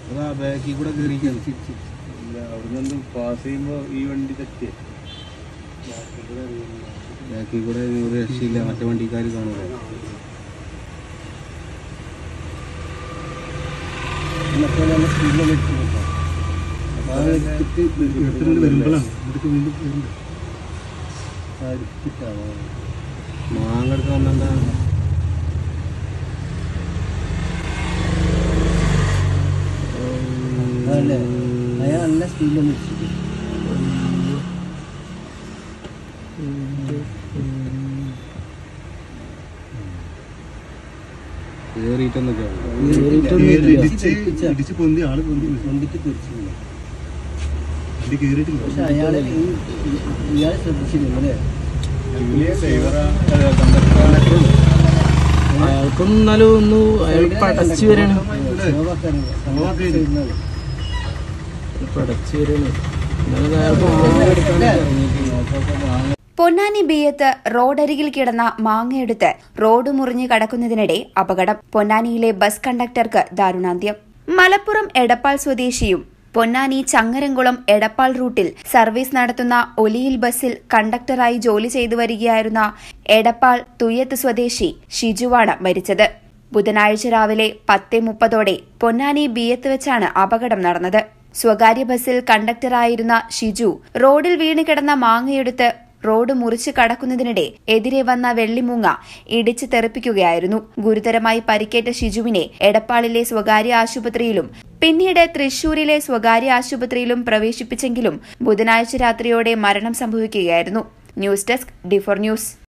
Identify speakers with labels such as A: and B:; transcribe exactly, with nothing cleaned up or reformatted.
A: ബാക്കിൽ കൂടെ കയറിക്കാൻ
B: അവിടുന്ന് പാസ് ചെയ്യുമ്പോ ഈ വണ്ടി തെറ്റിയ
A: ബാക്കിൽ കൂടെ ഒരു രക്ഷയില്ല, മറ്റേ വണ്ടിക്കാർ കാണൂല. മാങ്ങെടുത്ത് വന്നെന്താ
C: നല്ല സ്പീഡിൽ
A: കേറിയിട്ടൊന്നൊക്കെ
C: പക്ഷെ അയാളെ ഇയാളെ ശ്രദ്ധിച്ചില്ലേ?
D: അയാൾക്കൊന്നും എന്നാലും ഒന്ന് അയാൾ പടച്ചു വരാണ് പടച്ചു വരാണ്
E: പൊന്നാനി ബിയത്ത് റോഡരികിൽ കിടന്ന മാങ്ങയെടുത്ത് റോഡ് മുറിഞ്ഞു കടക്കുന്നതിനിടെ അപകടം. പൊന്നാനിയിലെ ബസ് കണ്ടക്ടർക്ക് ദാരുണാന്ത്യം. മലപ്പുറം എടപ്പാൾ സ്വദേശിയും പൊന്നാനി ചങ്ങരംകുളം എടപ്പാൾ റൂട്ടിൽ സർവീസ് നടത്തുന്ന ഒലിയിൽ ബസ്സിൽ കണ്ടക്ടറായി ജോലി ചെയ്തു വരികയായിരുന്ന എടപ്പാൾ തുയ്യത്ത് സ്വദേശി ഷിജുവാണ് മരിച്ചത്. ബുധനാഴ്ച രാവിലെ പത്ത് മുപ്പതോടെ പൊന്നാനി ബിയത്ത് വെച്ചാണ് അപകടം നടന്നത്. സ്വകാര്യ ബസ്സിൽ കണ്ടക്ടറായിരുന്ന ഷിജു റോഡിൽ വീണ് കിടന്ന മാങ്ങയെടുത്ത് റോഡ് മുറിച്ചു കടക്കുന്നതിനിടെ എതിരെ വന്ന വെള്ളിമൂങ്ങ ഇടിച്ച് തെറിപ്പിക്കുകയായിരുന്നു. ഗുരുതരമായി പരിക്കേറ്റ ഷിജുവിനെ എടപ്പാളിലെ സ്വകാര്യ ആശുപത്രിയിലും പിന്നീട് തൃശൂരിലെ സ്വകാര്യ ആശുപത്രിയിലും പ്രവേശിപ്പിച്ചെങ്കിലും ബുധനാഴ്ച രാത്രിയോടെ മരണം സംഭവിക്കുകയായിരുന്നു. News desk D four news.